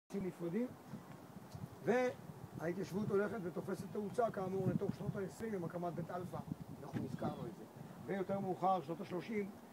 נפרדים, וההתיישבות הולכת ותופסת תאוצה כאמור לתוך שנות ה-20 עם הקמת בית אלפא, אנחנו נזכרנו את זה. ויותר מאוחר, שנות ה-30,